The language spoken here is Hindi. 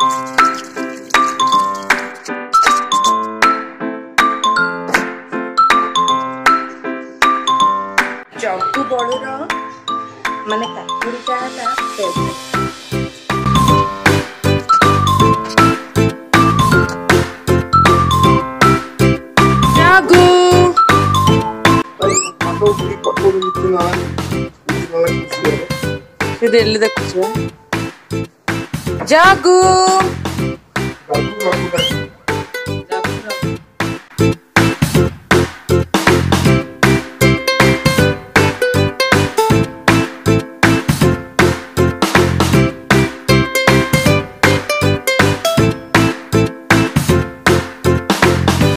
जग्गू बड़ूर माने काकुड़ीटा है फेवरेट। जागू डेली देखुछ जागू।